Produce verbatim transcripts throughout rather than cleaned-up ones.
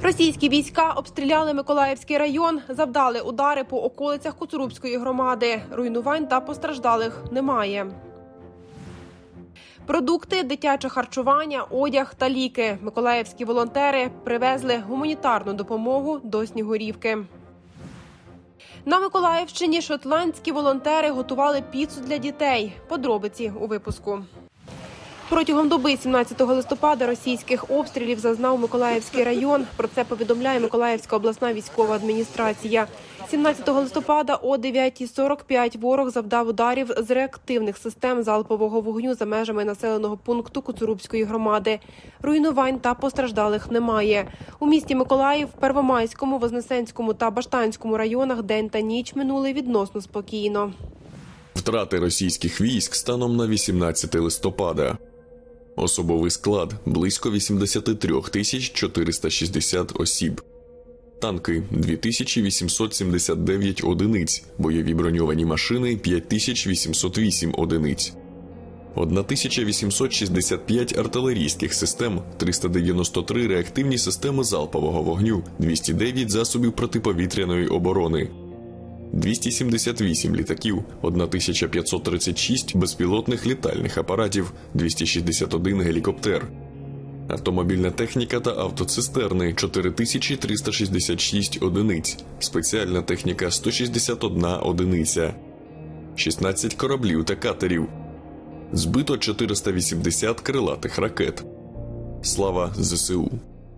Російські війська обстріляли Миколаївський район, завдали удари по околицях Коцурубської громади. Руйнувань та постраждалих немає. Продукти, дитяче харчування, одяг та ліки. Миколаївські волонтери привезли гуманітарну допомогу до Снігурівки. На Миколаївщині шотландські волонтери готували піцу для дітей. Подробиці у випуску. Протягом доби сімнадцятого листопада російських обстрілів зазнав Миколаївський район. Про це повідомляє Миколаївська обласна військова адміністрація. сімнадцятого листопада о дев'ятій сорок п'ять ворог завдав ударів з реактивних систем залпового вогню за межами населеного пункту Коцурубської громади. Руйнувань та постраждалих немає. У місті Миколаїв, Первомайському, Вознесенському та Баштанському районах день та ніч минули відносно спокійно. Втрати російських військ станом на вісімнадцяте листопада. Особовий склад – близько вісімдесят три тисячі чотириста шістдесят осіб. Танки – дві тисячі вісімсот сімдесят дев'ять одиниць, бойові броньовані машини – п'ять тисяч вісімсот вісім одиниць. тисяча вісімсот шістдесят п'ять артилерійських систем, триста дев'яносто три реактивні системи залпового вогню, двісті дев'ять засобів протиповітряної оборони. двісті сімдесят вісім літаків, тисяча п'ятсот тридцять шість безпілотних літальних апаратів, двісті шістдесят один гелікоптер. Автомобільна техніка та автоцистерни – чотири тисячі триста шістдесят шість одиниць, спеціальна техніка – сто шістдесят одна одиниця. шістнадцять кораблів та катерів. Збито чотириста вісімдесят крилатих ракет. Слава ЗСУ!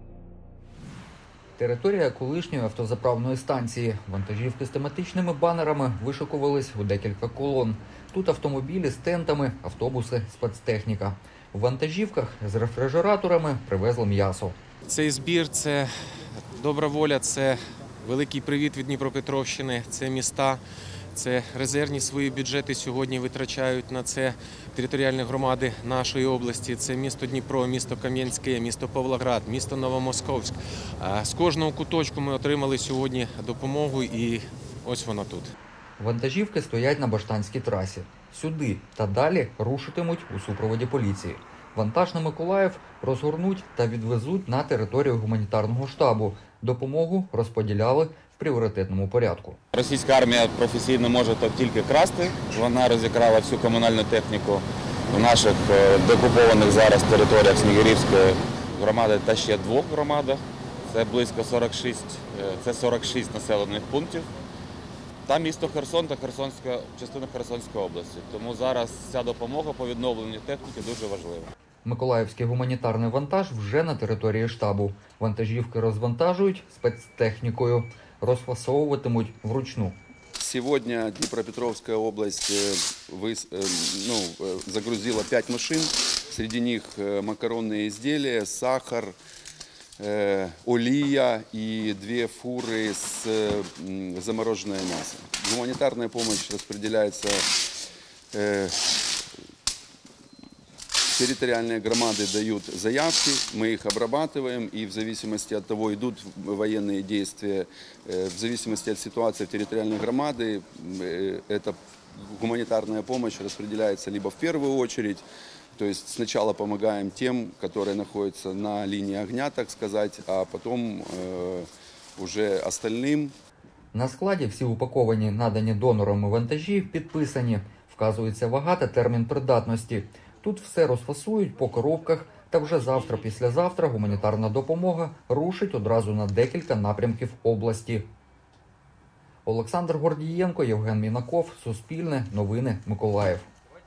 Територія колишньої автозаправної станції. Вантажівки з тематичними банерами вишикувались у декілька колон. Тут автомобілі з тентами, автобуси, спецтехніка. У вантажівках з рефрижераторами привезли м'ясо. Цей збір – це добра воля, це великий привіт від Дніпропетровщини, це міста. Це резервні свої бюджети сьогодні витрачають на це територіальні громади нашої області. Це місто Дніпро, місто Кам'янське, місто Павлоград, місто Новомосковськ. З кожного куточку ми отримали сьогодні допомогу і ось вона тут. Вантажівки стоять на Баштанській трасі. Сюди та далі рушитимуть у супроводі поліції. Вантаж на Миколаїв розгорнуть та відвезуть на територію гуманітарного штабу. Допомогу розподіляли в пріоритетному порядку. Російська армія професійно може то тільки красти. Вона розікрала всю комунальну техніку в наших деокупованих зараз територіях Снігурівської громади та ще двох громадах. Це близько сорок шість, це сорок шість населених пунктів. Та місто Херсон та Херсонська, частина Херсонської області. Тому зараз ця допомога по відновленню техніки дуже важлива. Миколаївський гуманітарний вантаж вже на території штабу. Вантажівки розвантажують спецтехнікою, розфасовуватимуть вручну. Сегодня Днепропетровская область ну, загрузила пять машин. Среди них макаронные изделия, сахар, олия и две фуры с замороженное мясо. Гуманитарная помощь распределяется. Территориальные громады дают заявки, мы их обрабатываем, и в зависимости от того, идут военные действия, в зависимости от ситуации в территориальной громады, эта гуманитарная помощь распределяется либо в первую очередь, то есть сначала помогаем тем, которые находятся на линии огня, так сказать, а потом э, уже остальным. На складі всі упаковані, надані донорами вантажі, підписані. Вказується вага та термін придатності. Тут все розфасують по коробках, та вже завтра-післязавтра гуманітарна допомога рушить одразу на декілька напрямків області. Олександр Гордієнко, Євген Мінаков, Суспільне, Новини, Миколаїв.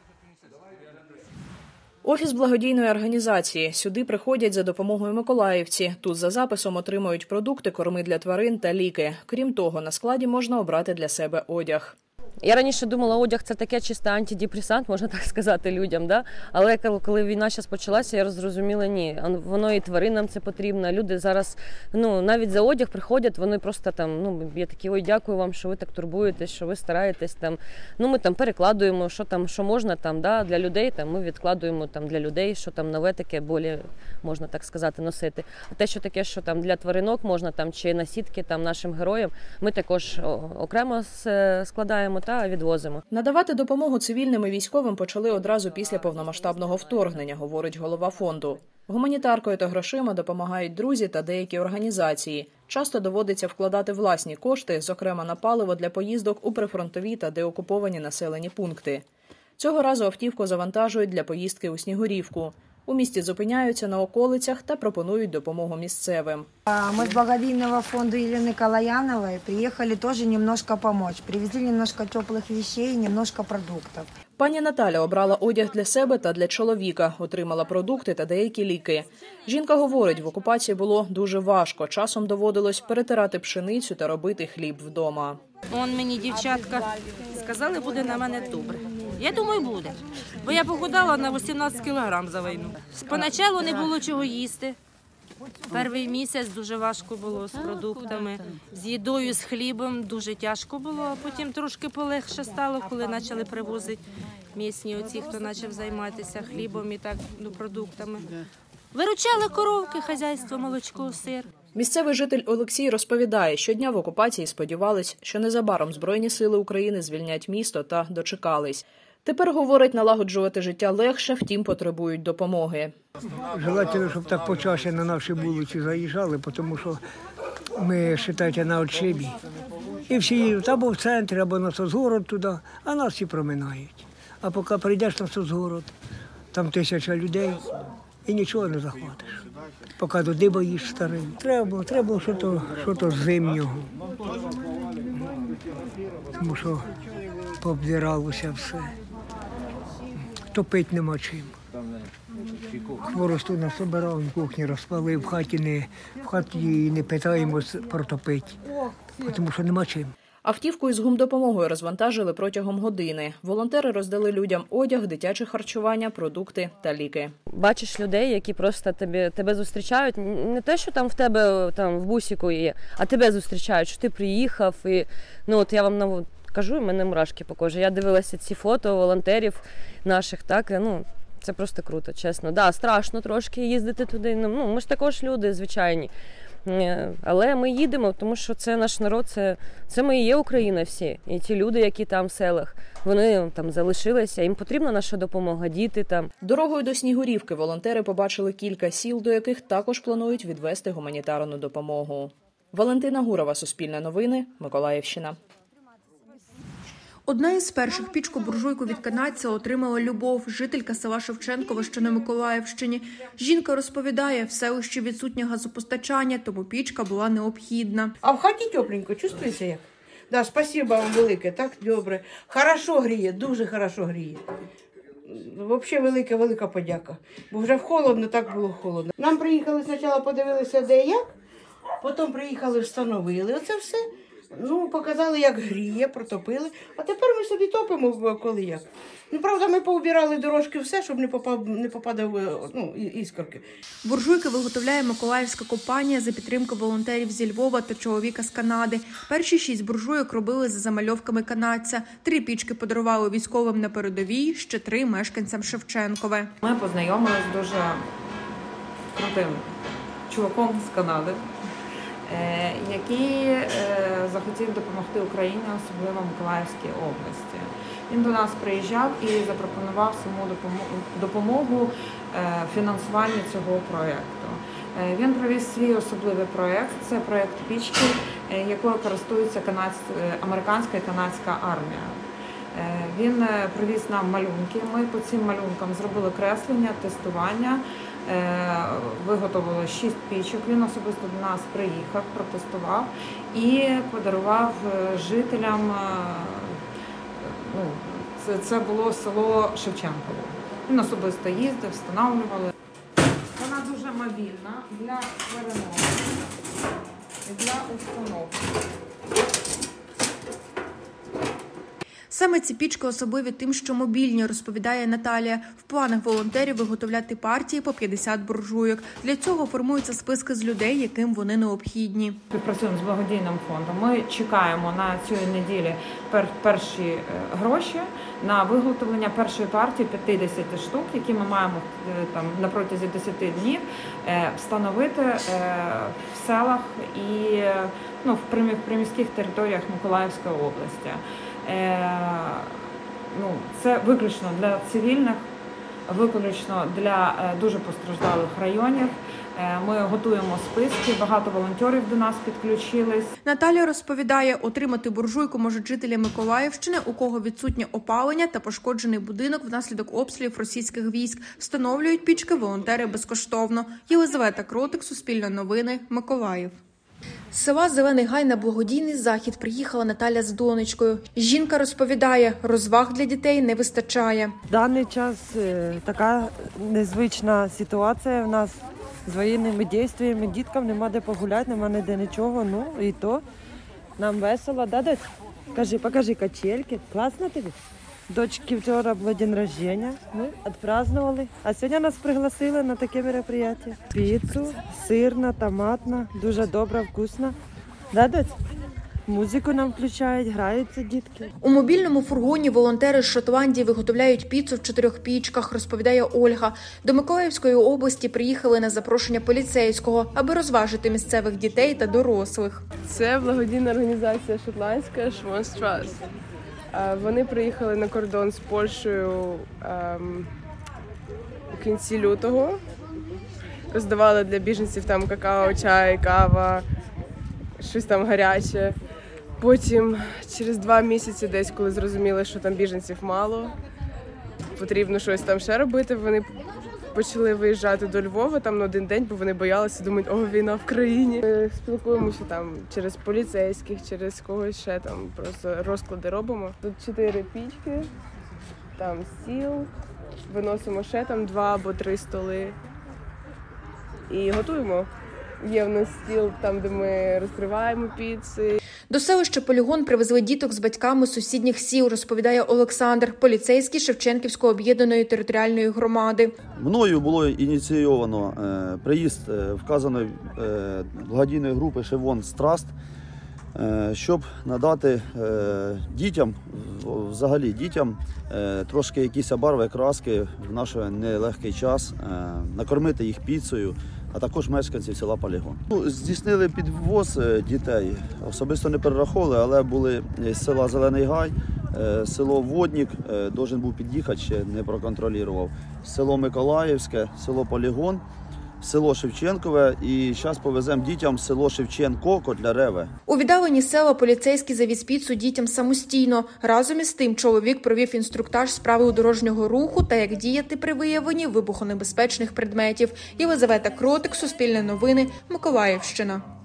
Офіс благодійної організації. Сюди приходять за допомогою миколаївці. Тут за записом отримують продукти, корми для тварин та ліки. Крім того, на складі можна обрати для себе одяг. Я раніше думала, одяг – це таке чисте антидепресант, можна так сказати, людям. Да? Але коли війна зараз почалася, я зрозуміла, ні, воно і тваринам це потрібно. Люди зараз, ну, навіть за одяг приходять, вони просто там, ну, я такі, ой, дякую вам, що ви так турбуєтесь, що ви стараєтесь. Там. Ну, ми там перекладуємо, що там, що можна там, да, для людей, там, ми відкладуємо там, для людей, що там нове таке, болі, можна так сказати, носити. А те, що таке, що там для тваринок можна, там, чи на сітки там, нашим героям, ми також окремо складаємо. та відвозимо. Надавати допомогу цивільним і військовим почали одразу після повномасштабного вторгнення, говорить голова фонду. Гуманітаркою та грошима допомагають друзі та деякі організації. Часто доводиться вкладати власні кошти, зокрема на паливо для поїздок у прифронтові та деокуповані населені пункти. Цього разу автівку завантажують для поїздки у Снігурівку. У місті зупиняються на околицях та пропонують допомогу місцевим. Мы с благодійного фонду Елены Калаяновой приехали тоже немножко помочь. Привезли немножко теплых вещей, немножко продуктов. Пані Наталя обрала одяг для себе та для чоловіка, отримала продукти та деякі ліки. Жінка говорить, в окупації було дуже важко. Часом доводилось перетирати пшеницю та робити хліб вдома. Он мені, дівчатка, сказали, буде на мене добре. Я думаю, буде. Бо я похудала на вісімнадцять кілограм за війну. Поначалу не було чого їсти. Перший місяць дуже важко було з продуктами, з їдою, з хлібом дуже тяжко було, а потім трошки полегше стало, коли почали привозити місні оці, хто почав займатися хлібом і так, ну, продуктами. Виручали коровки, хазяйство, молочко, сир. Місцевий житель Олексій розповідає, щодня в окупації сподівались, що незабаром Збройні сили України звільнять місто та дочекались. Тепер, говорить, налагоджувати життя легше, втім потребують допомоги. Желательно, щоб так почаще на наші вулиці заїжджали, тому що ми, вважайте, на отшибі. І всі їдуть або в центр, або на соцгород туди, а нас всі проминають. А поки прийдеш на соцгород, там тисяча людей і нічого не захватиш. Поки туди боїш старим. Треба, треба щось зимнього. Тому що пообдиралося все. Топити нема чим. Хворосту насобирав, в кухні розпалив, в хаті не, в хаті не питаємо протопити, тому що нема чим. Автівку із гумдопомогою розвантажили протягом години. Волонтери роздали людям одяг, дитяче харчування, продукти та ліки. Бачиш людей, які просто тебе, тебе зустрічають. Не те, що там в тебе там в бусіку є, а тебе зустрічають, що ти приїхав. І, ну, от я вам ну, кажу, і мене мурашки по кожі. Я дивилася ці фото волонтерів наших, так, ну, це просто круто, чесно. Да, страшно трошки їздити туди. Ну, ми ж також люди звичайні. Але ми їдемо, тому що це наш народ, це, це ми і є Україна всі. І ті люди, які там в селах, вони там залишилися, їм потрібна наша допомога, діти там. Дорогою до Снігурівки волонтери побачили кілька сіл, до яких також планують відвести гуманітарну допомогу. Валентина Гурова, Суспільне новини, Миколаївщина. Одна із перших пічку-буржуйку від канадця отримала Любов, жителька села Шевченкове, що на Миколаївщині. Жінка розповідає, в селищі відсутнє газопостачання, тому пічка була необхідна. А в хаті тепленько, чувствується як? Да, спасибо вам велике, так добре. Хорошо гріє, дуже хорошо гріє. Взагалі велика, велика подяка. Бо вже холодно, так було холодно. Нам приїхали спочатку, подивилися де як, потім приїхали, встановили оце все. Ну, показали, як гріє, протопили. А тепер ми собі топимо, коли як. Ну, правда, ми поубирали дорожки все, щоб не попав, не попадав, ну, іскорки. Буржуйки виготовляє миколаївська компанія за підтримки волонтерів зі Львова та чоловіка з Канади. Перші шість буржуйок робили за замальовками канадця. Три пічки подарували військовим на передовій, ще три мешканцям Шевченкове. Ми познайомилися з дуже крутим чуваком з Канади, який захотів допомогти Україні, особливо в Миколаївській області. Він до нас приїжджав і запропонував саму допомогу фінансуванні цього проєкту. Він провів свій особливий проєкт, це проєкт пічки, якою користується американська і канадська армія. Він привіз нам малюнки, ми по цим малюнкам зробили креслення, тестування, виготовили шість пічок, він особисто до нас приїхав, протестував і подарував жителям, ну, це, це було село Шевченково. Він особисто їздив, встановлювали. Вона дуже мобільна для переносу і для установки. Саме ці пічки особливі тим, що мобільні, розповідає Наталія. В планах волонтерів виготовляти партії по п'ятдесят буржуйок. Для цього формуються списки з людей, яким вони необхідні. Співпрацюємо з благодійним фондом. Ми чекаємо на цю неділю пер перші гроші на виготовлення першої партії п'ятдесят штук, які ми маємо там на протязі десяти днів встановити в селах і ну, в приміських територіях Миколаївської області. Ну, це виключно для цивільних, виключно для дуже постраждалих районів. Ми готуємо списки, багато волонтерів до нас підключились. Наталя розповідає, отримати буржуйку можуть жителі Миколаївщини, у кого відсутнє опалення та пошкоджений будинок внаслідок обстрілів російських військ. Встановлюють пічки волонтери безкоштовно. Єлизавета Кротик, Суспільне новини, Миколаїв. З села Зелений Гай на благодійний захід приїхала Наталя з донечкою. Жінка розповідає, розваг для дітей не вистачає. В даний час така незвична ситуація в нас з воєнними діями. Діткам нема де погуляти, нема ніде нічого. Ну і то нам весело. Да, дочь? Кажи, покажи качельки. Класно тобі? Дочки вчора було день рождения, ми відпразднували. А сьогодні нас пригласили на таке мероприятие. Піцу, сирна, томатна, дуже добра, вкусна. Да, доць? Музику нам включають, граються дітки. У мобільному фургоні волонтери з Шотландії виготовляють піцу в чотирьох пічках, розповідає Ольга. До Миколаївської області приїхали на запрошення поліцейського, аби розважити місцевих дітей та дорослих. Це благодійна організація шотландська Schwan's Trust. Вони приїхали на кордон з Польщею ем, у кінці лютого. Роздавали для біженців там какао, чай, кава, щось там гаряче. Потім через два місяці десь, коли зрозуміли, що там біженців мало, потрібно щось там ще робити, вони почали виїжджати до Львова там на один день, бо вони боялися, думають, о, війна в країні. Ми спілкуємося там через поліцейських, через когось ще там, просто розклади робимо. Тут чотири пічки, там стіл, виносимо ще там два або три столи і готуємо. Є в нас стіл там, де ми розкриваємо піци. До селища Полігон привезли діток з батьками з сусідніх сіл, розповідає Олександр, поліцейський Шевченківської об'єднаної територіальної громади. Мною було ініційовано е, приїзд е, вказаної е, благодійної групи Schwan's Trust, е, щоб надати е, дітям, взагалі дітям, е, трошки якісь барви, краски в наш нелегкий час, е, накормити їх піцею, а також мешканців села Полігон. Здійснили підвоз дітей, особисто не перераховували, але були з села Зелений Гай, село Воднік, должен був під'їхати, ще не проконтролював, село Миколаївське, село Полігон, село Шевченкове і зараз повеземо дітям село Шевченко, Котляреве. У віддалені села поліцейський завіз піцу дітям самостійно. Разом із тим чоловік провів інструктаж з правил дорожнього руху та як діяти при виявленні вибухонебезпечних предметів. Єлизавета Кротик, Суспільне новини, Миколаївщина.